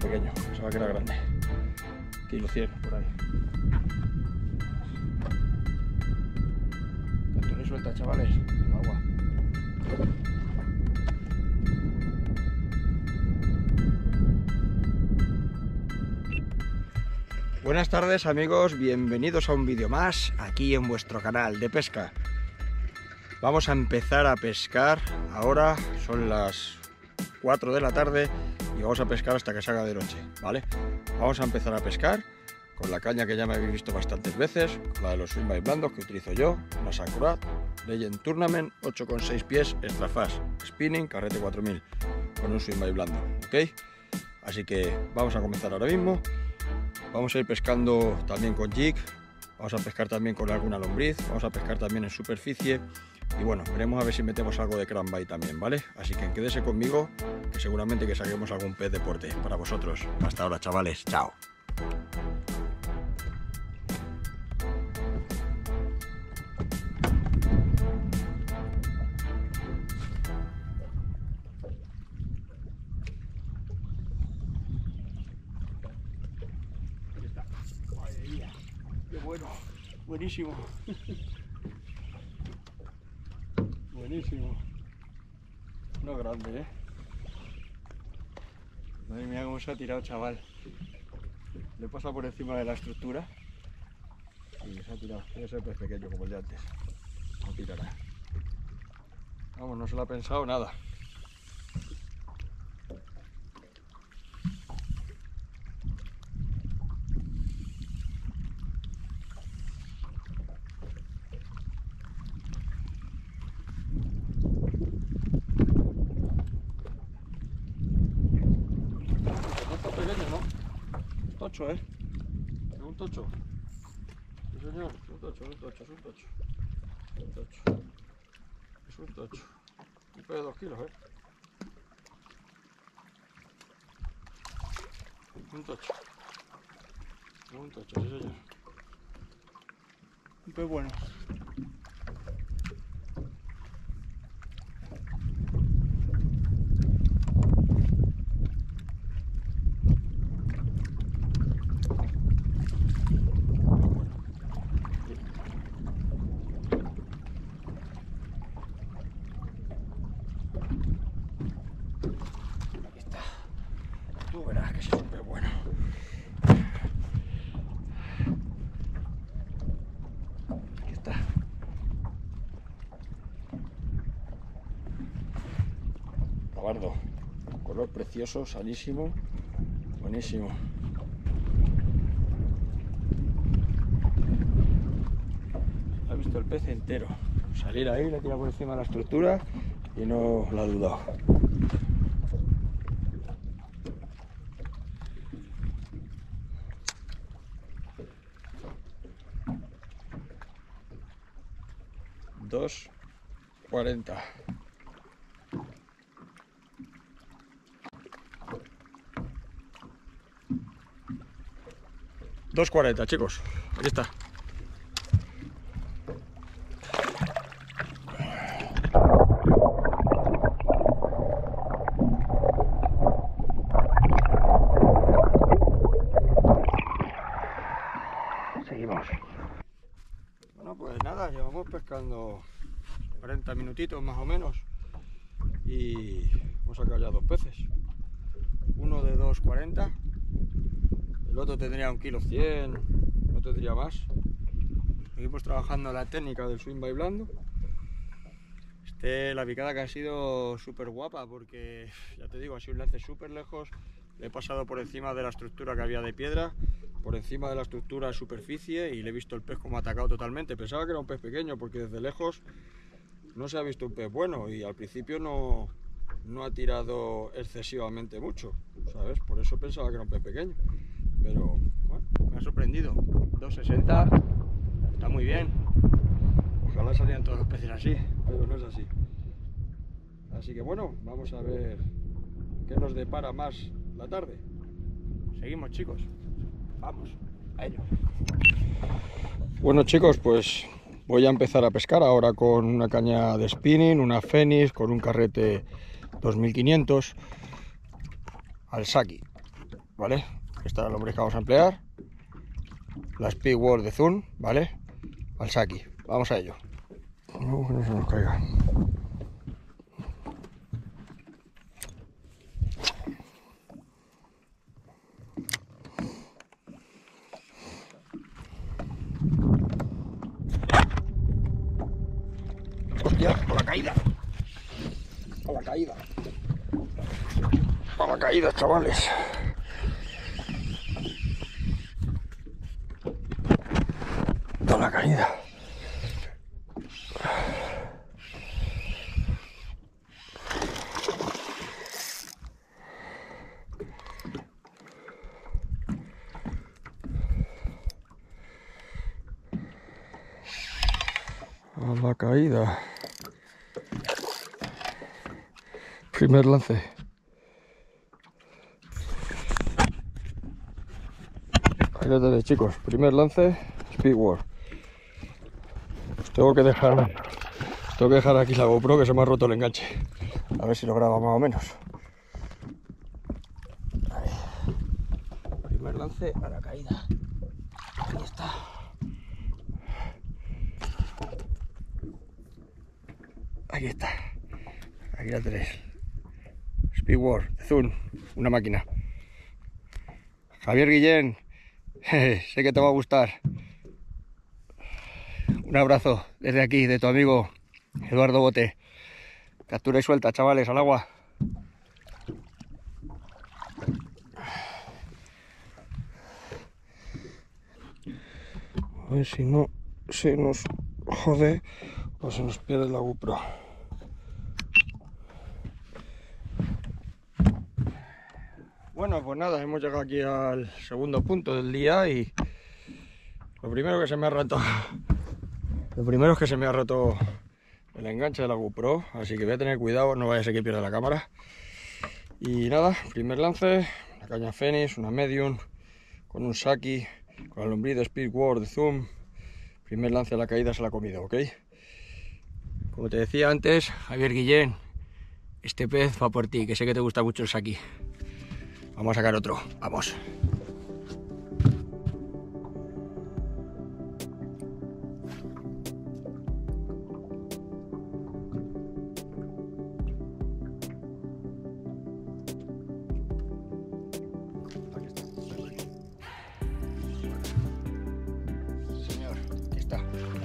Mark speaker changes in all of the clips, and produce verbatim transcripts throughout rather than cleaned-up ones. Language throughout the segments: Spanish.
Speaker 1: pequeño, pensaba que era grande. Kilo cien por ahí. Cantones suelta, chavales, el agua. Buenas tardes amigos, bienvenidos a un vídeo más aquí en vuestro canal de pesca. Vamos a empezar a pescar, ahora son las cuatro de la tarde y vamos a pescar hasta que se haga de noche, ¿vale? Vamos a empezar a pescar con la caña que ya me habéis visto bastantes veces, con la de los swim bait blandos que utilizo yo, una Sakura Legend Tournament ocho coma seis pies extra fast, spinning, carrete cuatro mil, con un swim bait blando, ¿ok? Así que vamos a comenzar ahora mismo. Vamos a ir pescando también con jig, vamos a pescar también con alguna lombriz, vamos a pescar también en superficie y bueno, veremos a ver si metemos algo de cranbait también, ¿vale? Así que quédese conmigo, que seguramente que saquemos algún pez deporte para vosotros. Hasta ahora, chavales, chao. Qué bueno, buenísimo. Buenísimo. No grande, ¿eh? Madre mía, cómo se ha tirado, chaval. Le pasa por encima de la estructura y se ha tirado. Debe ser pez pequeño como el de antes. No tirará. Vamos, no se lo ha pensado nada. Tocho, ¿eh? Es un tocho. Sí, señor, es un tocho, es un tocho, es un tocho. Es un tocho. Es un tocho. Un pez de dos kilos, ¿eh? Un tocho. Es un tocho, sí, señor. Un pez bueno. Tú verás que sí es un pez bueno. Aquí está. Cabardo. Color precioso, sanísimo. Buenísimo. Ha visto el pez entero. Salir ahí, le tira por encima de la estructura y no lo ha dudado. dos cuarenta. dos cuarenta, chicos. Aquí está. Seguimos. Bueno, pues nada, llevamos pescando cuarenta minutitos más o menos y hemos sacado ya dos peces. Uno de dos cuarenta, el otro tendría un kilo cien, no tendría más. Seguimos trabajando la técnica del swim bait blando. Este, la picada que ha sido súper guapa porque, ya te digo, ha sido un lance súper lejos. Le he pasado por encima de la estructura que había de piedra, por encima de la estructura de superficie y le he visto el pez como atacado totalmente. Pensaba que era un pez pequeño porque desde lejos no se ha visto un pez bueno y al principio no, no ha tirado excesivamente mucho, ¿sabes? Por eso pensaba que era un pez pequeño. Pero bueno, me ha sorprendido. dos sesenta, está muy bien. Ojalá salieran todos los peces así, pero no es así. Así que bueno, vamos a ver qué nos depara más la tarde. Seguimos, chicos. Vamos, a ello. Bueno, chicos, pues voy a empezar a pescar ahora con una caña de spinning, una Fenix, con un carrete dos mil quinientos al Saki. ¿vale? Esta es la lombriz que vamos a emplear. La Speedword de Zoom, ¿vale? Al Saki. Vamos a ello. No, que no se nos caiga. Hostia, por la caída. Por la caída. Por la caída, chavales. Por la caída. A la caída. Primer lance. Ahí lo tenéis, chicos. Primer lance, Speedword. Pues tengo que dejar, tengo que dejar aquí la GoPro, que se me ha roto el enganche. A ver si lo graba más o menos. Ahí. Primer lance a la caída. Ahí está. Aquí está. Aquí la tenéis. Speedword, Zoom, una máquina. Javier Guillén, sé que te va a gustar. Un abrazo desde aquí, de tu amigo Eduardo Bote. Captura y suelta, chavales, al agua. A ver si no se nos jode o se nos pierde la GoPro. Bueno, pues nada, hemos llegado aquí al segundo punto del día y lo primero que se me ha roto, lo primero es que se me ha roto el enganche de la GoPro, así que voy a tener cuidado, no vaya a ser que pierda la cámara. Y nada, primer lance, una caña Phoenix, una medium, con un Saki, con la lombriz de Speedword de Zoom. Primer lance a la caída se la ha comido, ¿ok? Como te decía antes, Javier Guillén, este pez va por ti, que sé que te gusta mucho el Saki. Vamos a sacar otro, vamos. Señor, aquí está.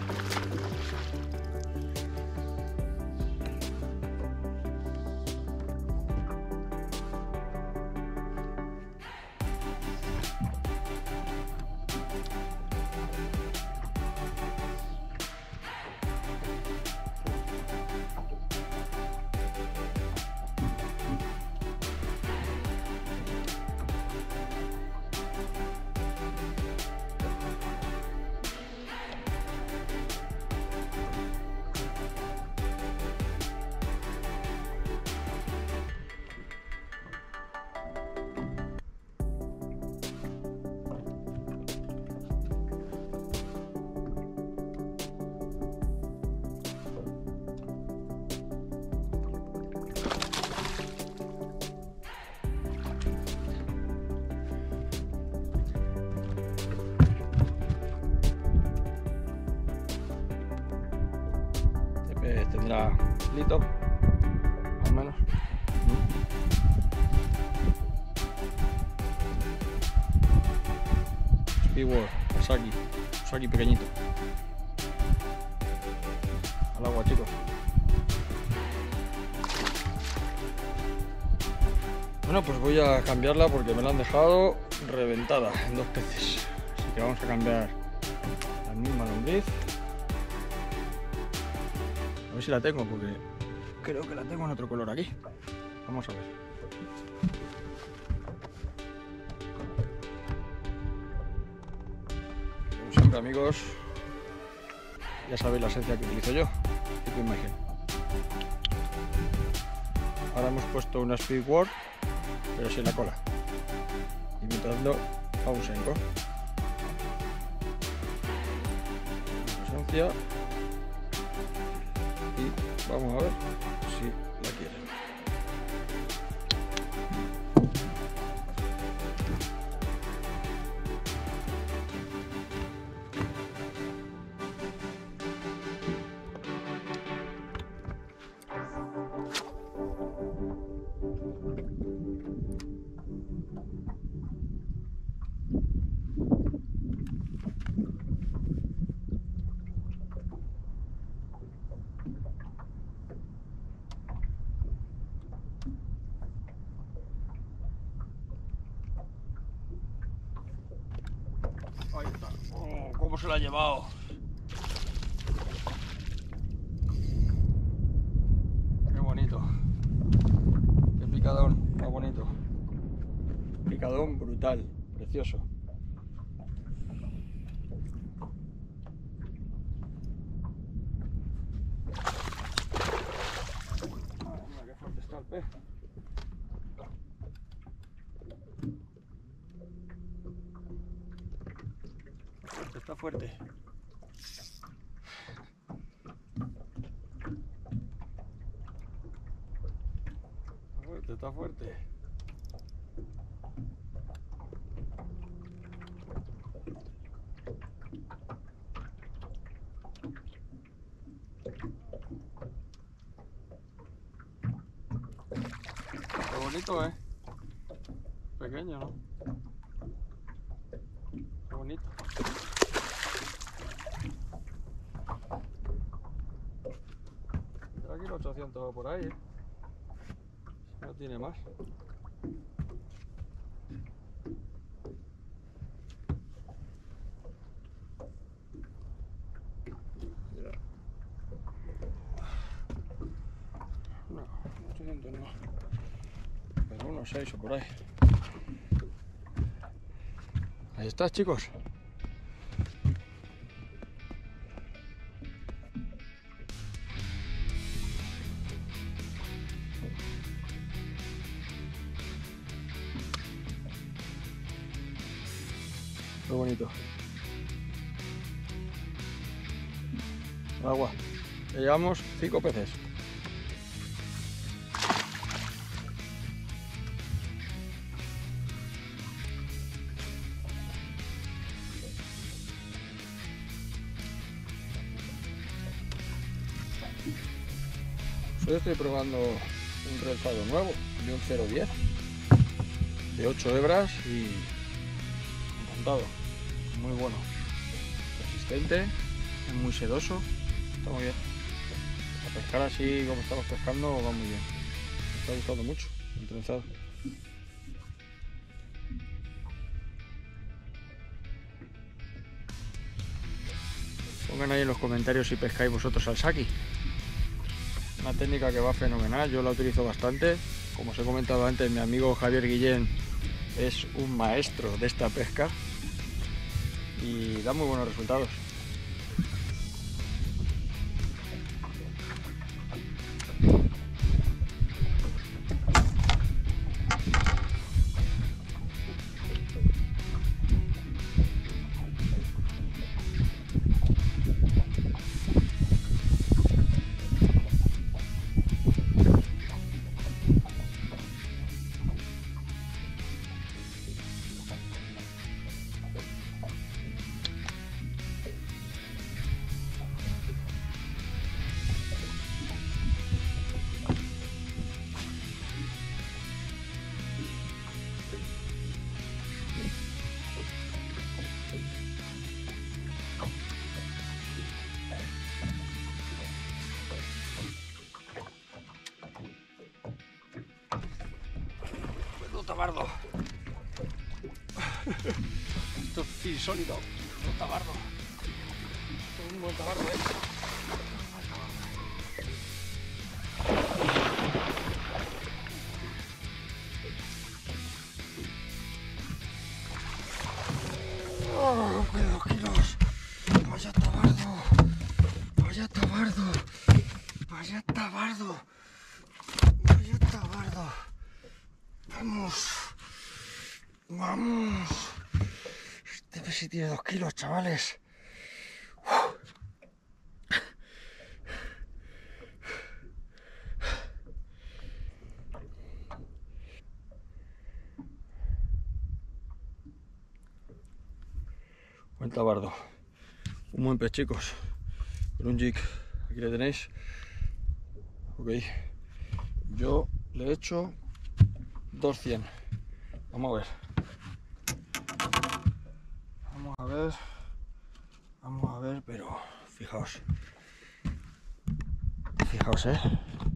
Speaker 1: Tendrá litro, más o menos. Speedword, Saki, Saki pequeñito. Al agua, chicos. Bueno, pues voy a cambiarla porque me la han dejado reventada en dos peces. Así que vamos a cambiar la misma lombriz. A ver si la tengo, porque creo que la tengo en otro color aquí. Vamos a ver. Como siempre, amigos, ya sabéis la esencia que utilizo yo. Tipo imagen. Ahora hemos puesto una Speedword, pero sin la cola, imitando a un Senko. Esencia. Y vamos a ver si la quieren. se lo ha llevado. Qué bonito. Qué picadón, más bonito. Picadón brutal, precioso. Madre mía, qué fuerte está el pez. Está fuerte. Fuerte, está fuerte. Qué bonito, ¿eh? Pequeño, ¿no? Qué bonito. Tendrá aquí los ochocientos por ahí, ¿eh? No tiene más. No, ochocientos no. Pero unos seis o por ahí. Ahí está, chicos. Qué bonito. Agua. Ya llevamos cinco peces. Hoy estoy probando un trenzado nuevo de un cero diez de ocho hebras y encantado, muy bueno, resistente, es muy sedoso, está muy bien. A pescar así como estamos pescando va muy bien, me está gustando mucho el trenzado. Pongan ahí en los comentarios si pescáis vosotros al saki. Una técnica que va fenomenal, yo la utilizo bastante. Como os he comentado antes, mi amigo Javier Guillén es un maestro de esta pesca y da muy buenos resultados. Tabardo. Esto es fin sólido. Un tabardo. Esto es un buen tabardo, ¿eh? Oh, ¡qué dos kilos! ¡Vaya tabardo! ¡Vaya tabardo! ¡Vaya tabardo! ¡Vaya tabardo! ¡Vamos! ¡Vamos! Este pez sí tiene dos kilos, chavales. Uf. Buen tabardo. Un buen pez, chicos. Con un jig. Aquí le tenéis. Ok. Yo le he hecho doscientos. Vamos a ver. Vamos a ver. Vamos a ver, pero fijaos. Fijaos, eh.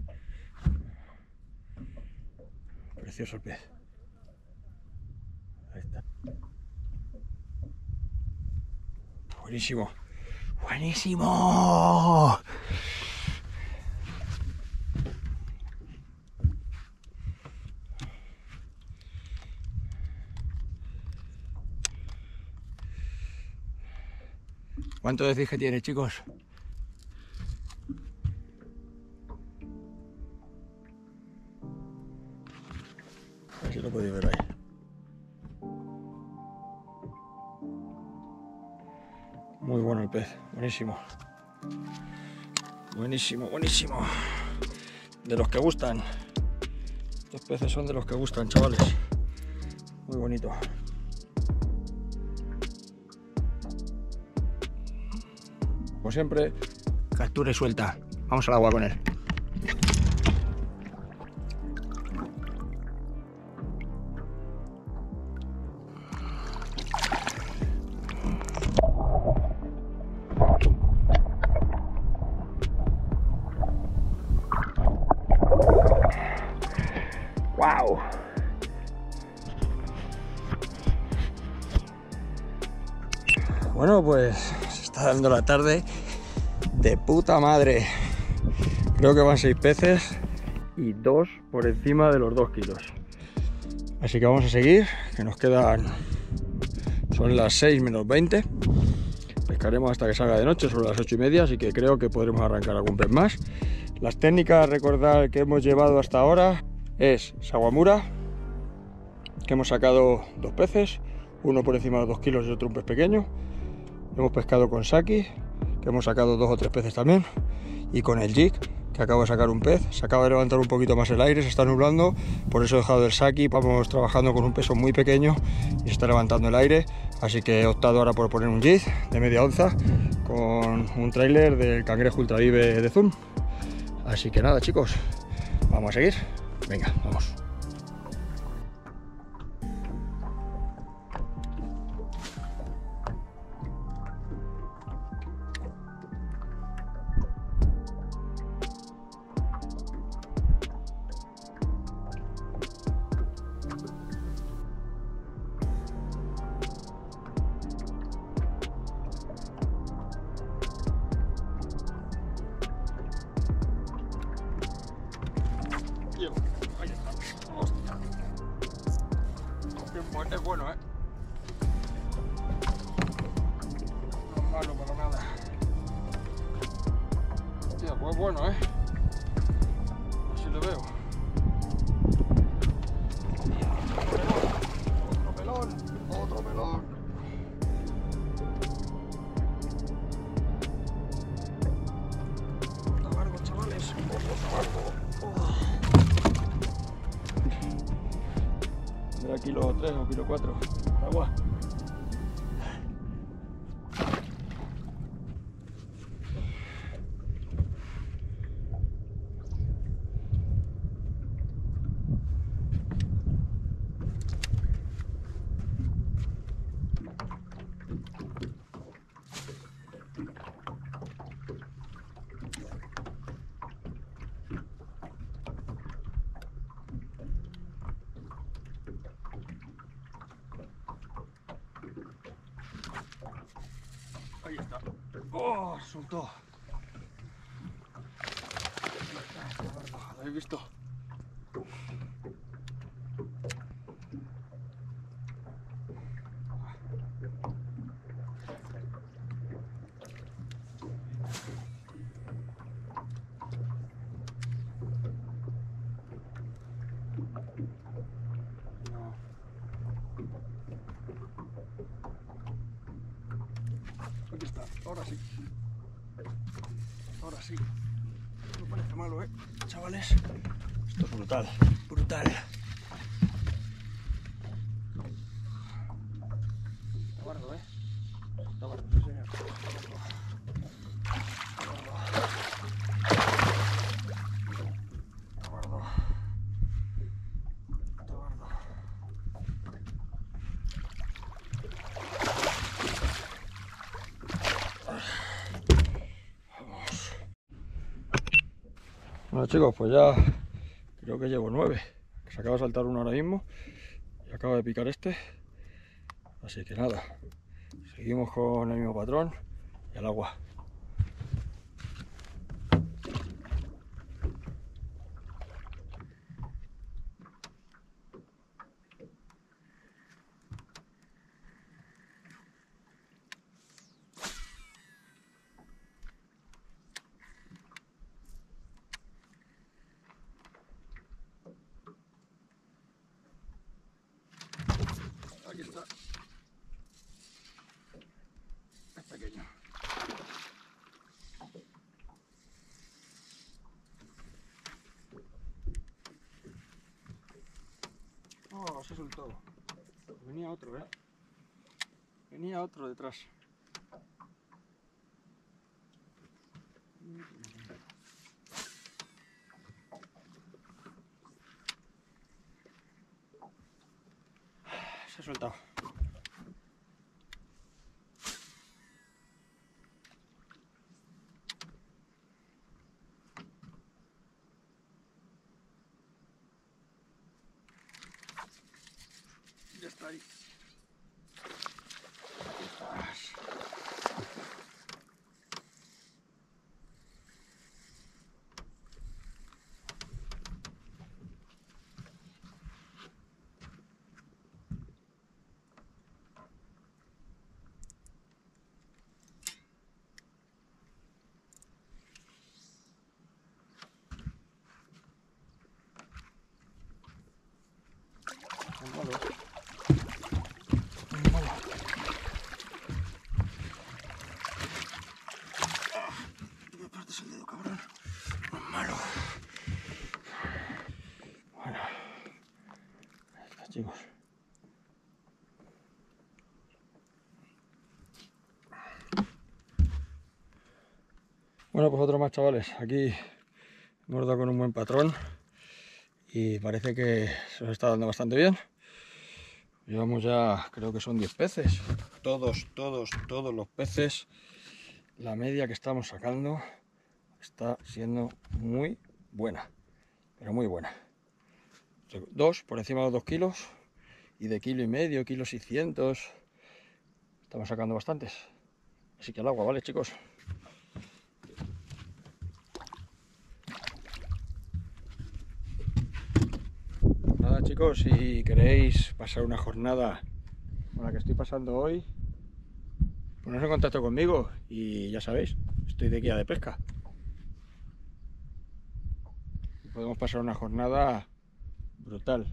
Speaker 1: Precioso el pez. Ahí está. Buenísimo. ¡Buenísimo! ¿Cuánto decís que tiene, chicos? A ver si lo podéis ver ahí. Muy bueno el pez, buenísimo. Buenísimo, buenísimo. De los que gustan. Estos peces son de los que gustan, chavales. Muy bonito. Como siempre, captura y suelta. Vamos al agua con él. ¡Wow! Bueno, pues se está dando la tarde de puta madre. Creo que van seis peces y dos por encima de los dos kilos. Así que vamos a seguir, que nos quedan... Son las seis menos veinte. Pescaremos hasta que salga de noche, sobre las ocho y media, así que creo que podremos arrancar algún pez más. Las técnicas a recordar que hemos llevado hasta ahora es Sawamura, que hemos sacado dos peces, uno por encima de los dos kilos y otro un pez pequeño. Hemos pescado con Saki, que hemos sacado dos o tres peces también, y con el jig, que acabo de sacar un pez. Se acaba de levantar un poquito más el aire, se está nublando, por eso he dejado el Saki. Vamos trabajando con un peso muy pequeño y se está levantando el aire, así que he optado ahora por poner un jig de media onza con un trailer del Cangrejo Ultra Vive de Zoom. Así que nada, chicos, vamos a seguir. Venga, vamos. Ahí está. Hostia. Es bueno, ¿eh? No es malo para nada. Hostia, pues bueno, ¿eh? Así lo veo. Otro melón, otro melón. Otro largo, chavales. Otro largo. Era kilo tres o kilo cuatro. Agua. Ahí está. ¡Oh! Soltó. ¿Lo habéis visto? No. Aquí está, ahora sí. Ahora sí. No parece malo, ¿eh? Chavales, esto es brutal, brutal. Está guardo, ¿eh? Está guardo, sí, señor. Está guardo. Está guardo. Bueno, chicos, pues ya creo que llevo nueve. Se acaba de saltar uno ahora mismo y acaba de picar este. Así que nada, seguimos con el mismo patrón. y al agua. Aquí está. Es pequeño. Oh, se soltó. Venía otro, ¿eh? Venía otro detrás. Se ha soltado. Ya está ahí. Aquí estás. Un malo. Un malo. Me partes el dedo, cabrón. Un malo. Bueno. Ahí está, chicos. Bueno, pues otro más, chavales. Aquí hemos dado con un buen patrón y parece que se nos está dando bastante bien. Llevamos ya, creo que son diez peces. Todos, todos, todos los peces. La media que estamos sacando está siendo muy buena, pero muy buena. Dos, por encima de los dos kilos y de kilo y medio, kilo seiscientos. Estamos sacando bastantes. Así que al agua, ¿vale, chicos? Nada, chicos, si queréis pasar una jornada con la que estoy pasando hoy, poneros en contacto conmigo y ya sabéis, estoy de guía de pesca. Podemos pasar una jornada brutal.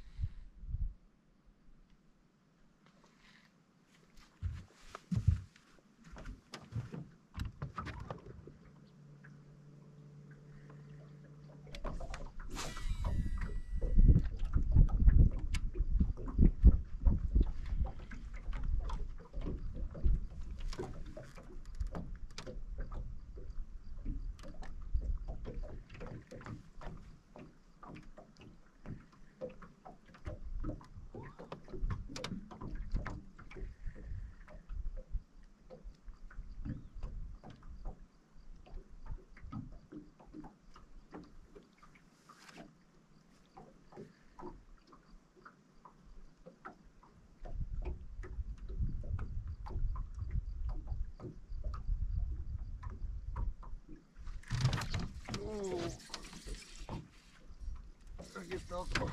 Speaker 1: Aquí está otro.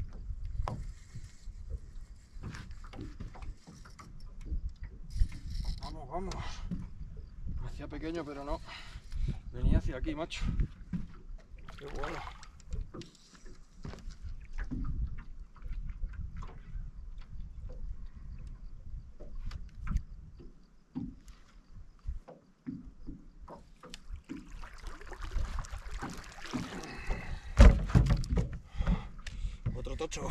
Speaker 1: Vamos, vamos. Parecía pequeño, pero no. Venía hacia aquí, macho. Qué bueno. Otro tocho.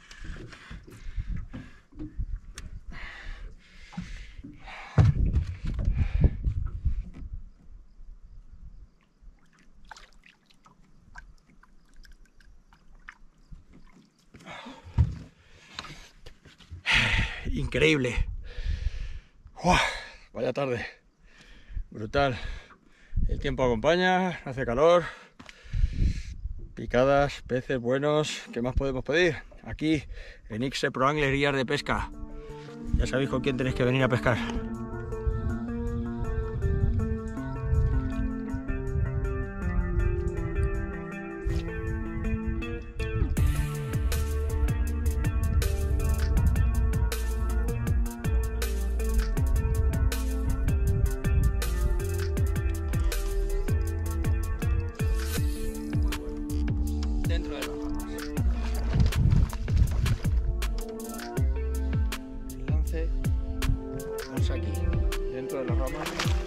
Speaker 1: Increíble. ¡Uah! Vaya tarde. Brutal. El tiempo acompaña, hace calor. Picadas, peces buenos. ¿Qué más podemos pedir? Aquí en Ixe Pro Angler Guías de Pesca. Ya sabéis con quién tenéis que venir a pescar. El lance, vamos aquí, dentro de la rama.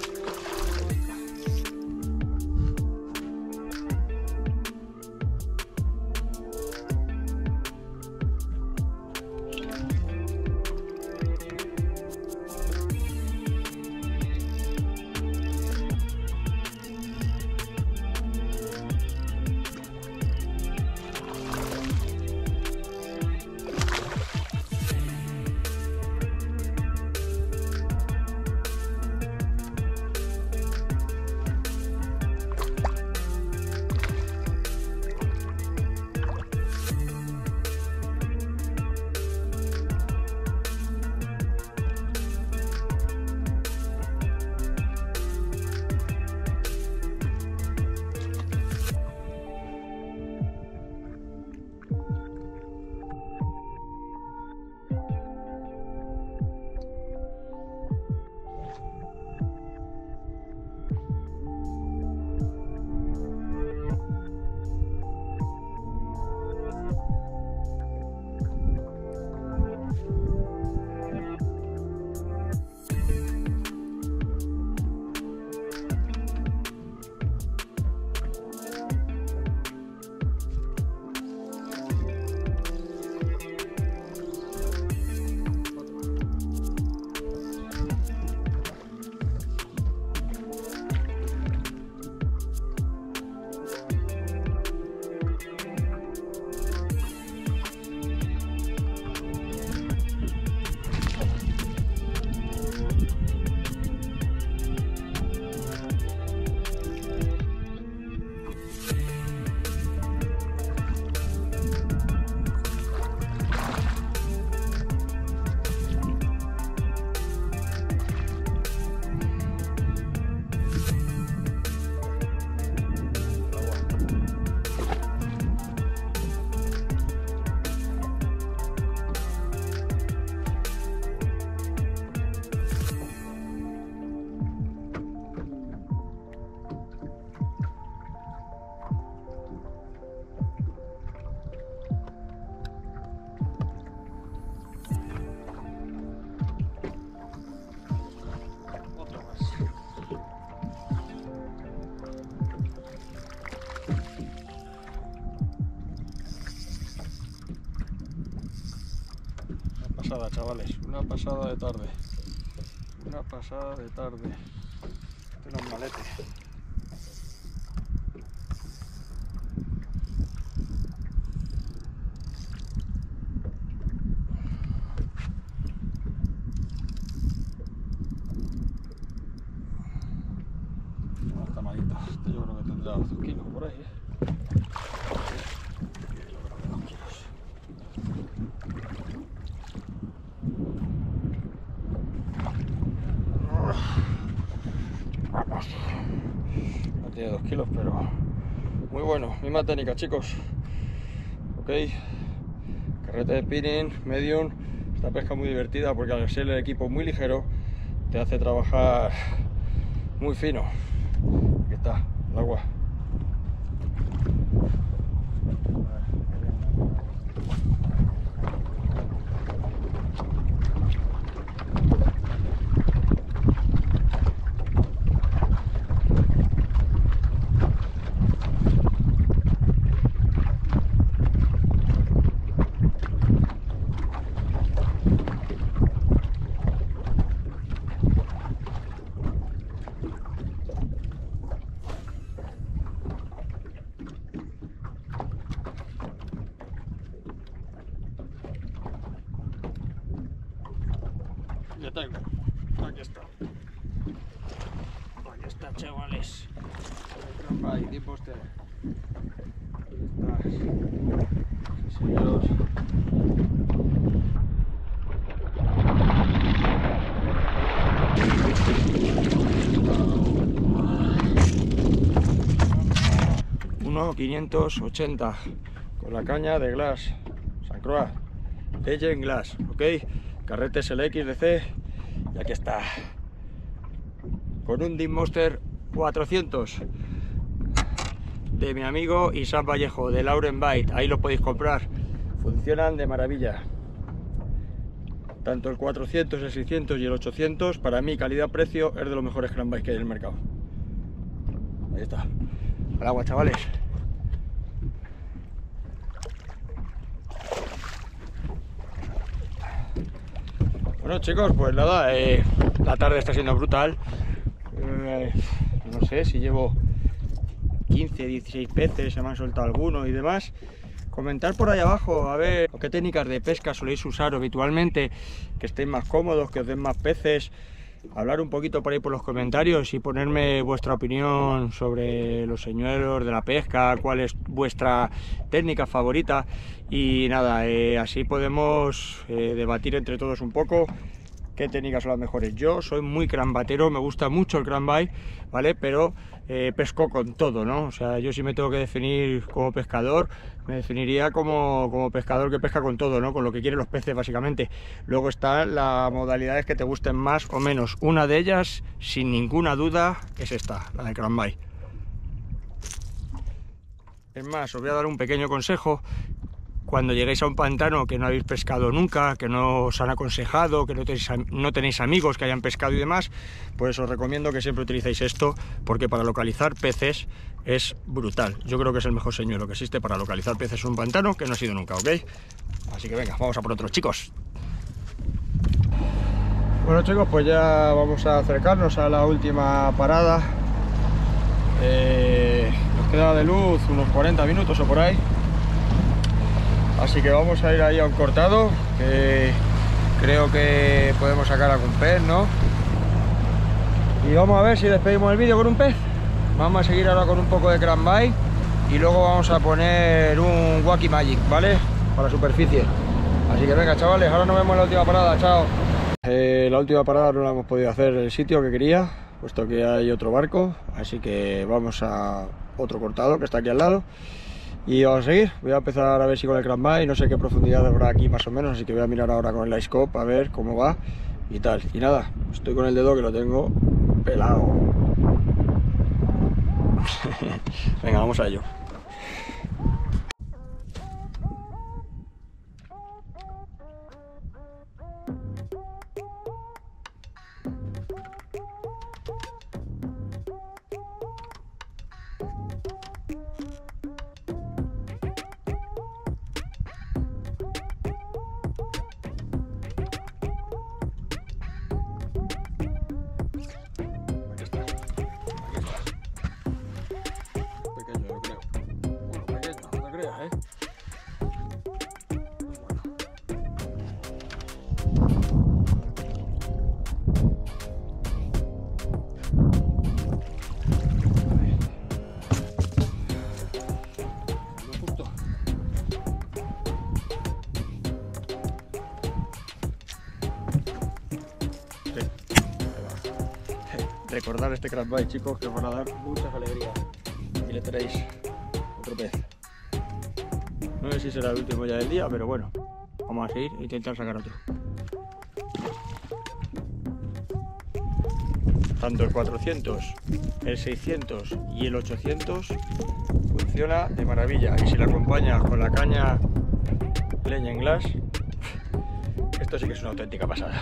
Speaker 1: Pasada, chavales, una pasada de tarde, una pasada de tarde. Este no es malete. No está malito, este yo creo que tendrá dos kilos por ahí, ¿eh? No tiene dos kilos, pero muy bueno. Misma técnica, chicos. Ok, carrete de spinning, medium. Esta pesca muy divertida porque al ser el equipo muy ligero te hace trabajar muy fino. Aquí está el agua. Ya tengo, aquí está, aquí está, chavales, ahí, deep poster, ahí está, sí, señor. uno quinientos ochenta con la caña de Glass San Croix Legend Glass, ok. Carrete S L X D C y aquí está con un Deep Monster cuatrocientos. de mi amigo Isaac Vallejo, de Lauren Bite. Ahí los podéis comprar, funcionan de maravilla. Tanto el cuatrocientos, el seiscientos y el ochocientos, para mí calidad-precio es de los mejores Crank Bike que hay en el mercado. Ahí está, al agua, chavales. Bueno, chicos, pues nada, eh, la tarde está siendo brutal. Eh, no sé si llevo quince, dieciséis peces, se me han soltado algunos y demás. Comentar por ahí abajo, a ver qué técnicas de pesca soléis usar habitualmente, que estéis más cómodos, que os den más peces. Hablar un poquito por ahí por los comentarios y ponerme vuestra opinión sobre los señuelos de la pesca, cuál es vuestra técnica favorita. Y nada, eh, así podemos eh, debatir entre todos un poco qué técnicas son las mejores. Yo soy muy cranbatero, me gusta mucho el cranbait, ¿vale? Pero eh, pesco con todo, ¿no? O sea, yo si me tengo que definir como pescador, me definiría como, como pescador que pesca con todo, ¿no? Con lo que quieren los peces, básicamente. Luego están las modalidades que te gusten más o menos. Una de ellas, sin ninguna duda, es esta, la de cranbait. Es más, os voy a dar un pequeño consejo. Cuando lleguéis a un pantano que no habéis pescado nunca, que no os han aconsejado, que no tenéis, no tenéis amigos que hayan pescado y demás, pues os recomiendo que siempre utilicéis esto, porque para localizar peces es brutal. Yo creo que es el mejor señuelo que existe para localizar peces en un pantano, que no ha sido nunca, ¿ok? Así que venga, vamos a por otros, chicos. Bueno, chicos, pues ya vamos a acercarnos a la última parada. Eh, nos queda de luz unos cuarenta minutos o por ahí. Así que vamos a ir ahí a un cortado, que creo que podemos sacar algún pez, ¿no? Y vamos a ver si despedimos el vídeo con un pez. Vamos a seguir ahora con un poco de cranbait y luego vamos a poner un Wacky Magic, ¿vale? Para superficie. Así que venga, chavales, ahora nos vemos en la última parada, chao. Eh, la última parada no la hemos podido hacer en el sitio que quería, puesto que hay otro barco, así que vamos a otro cortado que está aquí al lado. Y vamos a seguir, voy a empezar a ver si con el cranbait, no sé qué profundidad habrá aquí más o menos, así que voy a mirar ahora con el ice scope a ver cómo va y tal. Y nada, estoy con el dedo que lo tengo pelado. Venga, vamos a ello. ¿Eh? Recordar este cranbait, chicos, que os van a dar muchas alegrías y le tenéis otro pez. No sé si será el último ya del día, pero bueno, vamos a seguir e intentar sacar otro. Tanto el cuatrocientos, el seiscientos y el ochocientos funciona de maravilla, y si la acompañas con la caña Legend Glass, esto sí que es una auténtica pasada.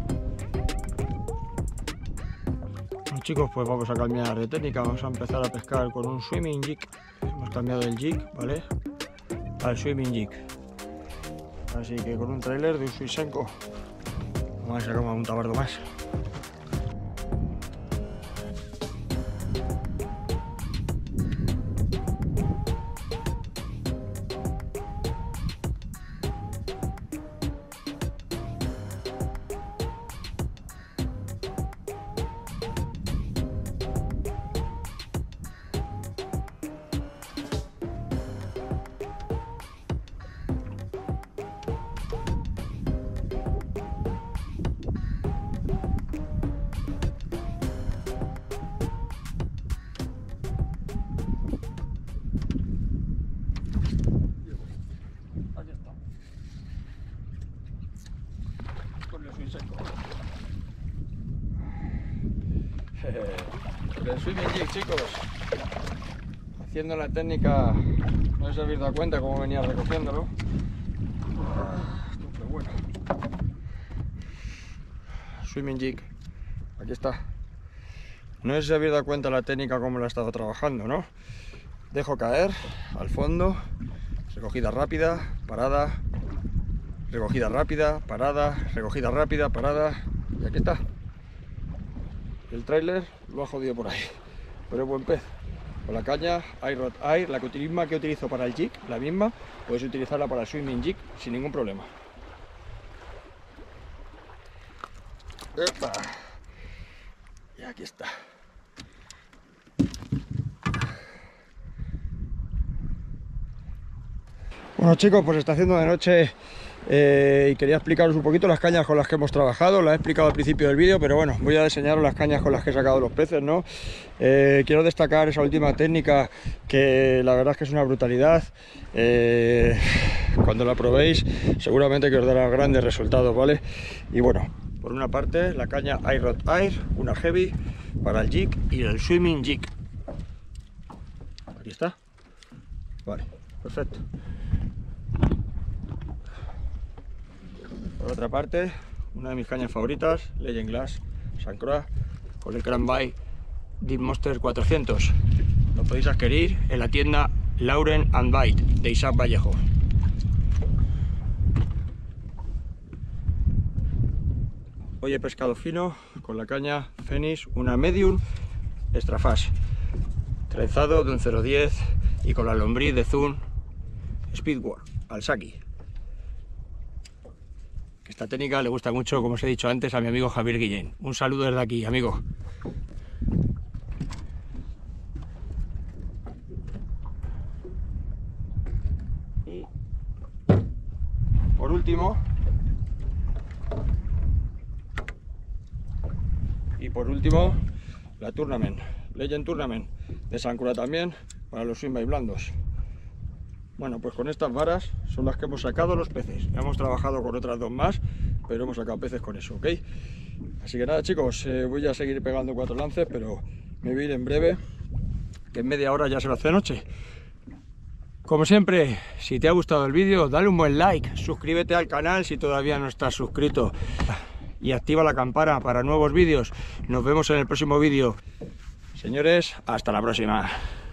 Speaker 1: Bueno, chicos, pues vamos a cambiar de técnica, vamos a empezar a pescar con un swimming jig. Hemos cambiado el jig, ¿vale?, al swimming jig, así que con un trailer de un Suisenko vamos a sacar un tabardo más. El swimming jig, chicos, haciendo la técnica, no sé si habéis dado cuenta cómo venía recogiéndolo. Esto fue bueno. Swimming jig, aquí está. No sé si habéis dado cuenta la técnica como la he estado trabajando, ¿no? Dejo caer al fondo, recogida rápida, parada, recogida rápida, parada, recogida rápida, parada, y aquí está. El trailer lo ha jodido por ahí, pero es buen pez. Con la caña iRod Air, la que misma que utilizo para el jig, la misma, puedes utilizarla para el swimming jig sin ningún problema. ¡Epa! Y aquí está. Bueno chicos, pues está haciendo de noche eh, y quería explicaros un poquito las cañas con las que hemos trabajado. Las he explicado al principio del vídeo, pero bueno, voy a enseñaros las cañas con las que he sacado los peces, ¿no? Eh, quiero destacar esa última técnica que la verdad es que es una brutalidad. Eh, cuando la probéis seguramente que os dará grandes resultados, ¿vale? Y bueno, por una parte la caña iRod Air, una heavy para el jig y el swimming jig. Aquí está. Vale, perfecto. Por otra parte, una de mis cañas favoritas, Legend Glass Saint Croix, con el Cranbait Deep Monster cuatrocientos. Lo podéis adquirir en la tienda Lauren and Bite de Isaac Vallejo. Hoy he pescado fino con la caña Phoenix, una medium extra fast, trenzado de un cero diez y con la lombriz de Zoom Speedward al Saki. Esta técnica le gusta mucho, como os he dicho antes, a mi amigo Javier Guillén. Un saludo desde aquí, amigo. Y por último, y por último, la Tournament, Legend Tournament de Saint Croix también, para los swimbait blandos. Bueno, pues con estas varas son las que hemos sacado los peces. Hemos trabajado con otras dos más, pero hemos sacado peces con eso, ¿ok? Así que nada chicos, eh, voy a seguir pegando cuatro lances, pero me voy a ir en breve, que en media hora ya se va a hacer noche. Como siempre, si te ha gustado el vídeo, dale un buen like, suscríbete al canal si todavía no estás suscrito y activa la campana para nuevos vídeos. Nos vemos en el próximo vídeo. Señores, hasta la próxima.